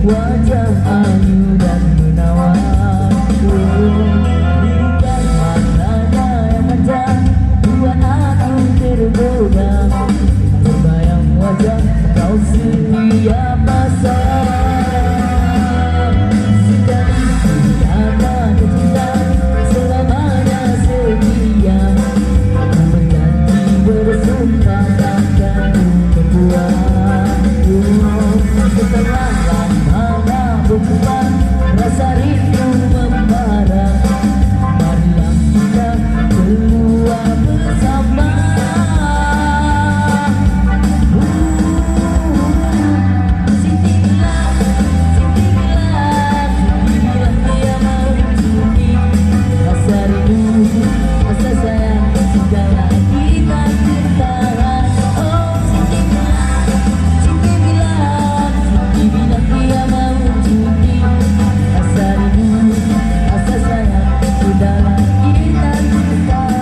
wajah ayu dan menawan. Bukan matanya yang tajam buat aku tergoda, terbayang wajah kau siapa sayang. Sekali kata cinta selamanya setia, ku berjanji bersumpah takkan ku membuang. Setelah lamanya berubah rasa rindu membara, marilah kita keluar bersama. Siti bilang, Siti bilang, Siti bilang dia mau cuti. Rasa rindu, rasa sayang, segala kita tertahan. Oh Siti bilang, Siti bilang, Siti bilang dia mau cuti. Rasa rindu, rasa sayang, segala kita tertahan.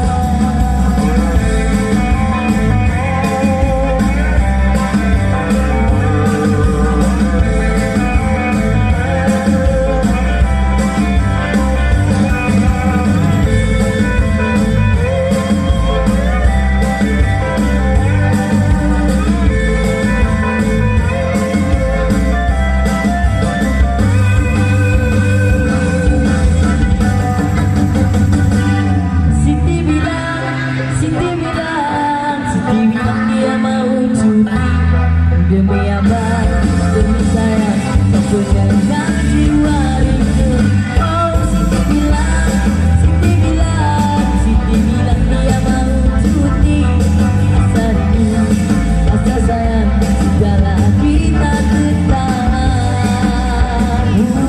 Siti bilang, Siti bilang, Siti bilang dia mau cuti. Demi abang, demi sayang, tak punya jiwa rindu. Oh Siti bilang, Siti bilang, Siti bilang dia mau cuti. Rasa rindu, rasa sayang, segala kita tertahan.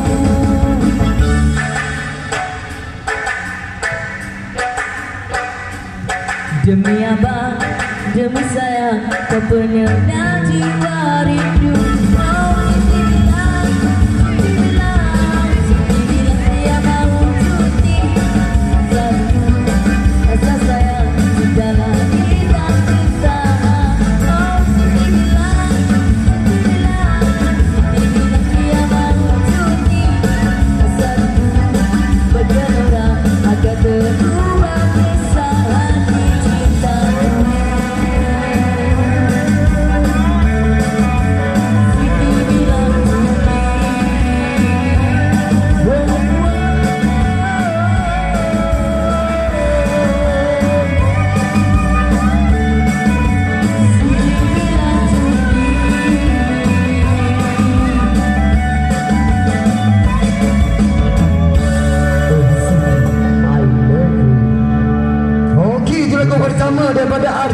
Demi abang, demi sayang, kau penyerta jiwa rindu. Oh Siti bilang, Siti bilang, Siti bilang dia mau cuti. Rasa rindu, rasa sayang, segala kita tertahan. Oh Siti bilang, Siti bilang, Siti bilang dia mau cuti. Rasa rindu bergelora agar berdua bersama di cinta. Siti bilang cuti. Wow, wow. Siti bilang cuti. Okey, itu lagu pertama daripada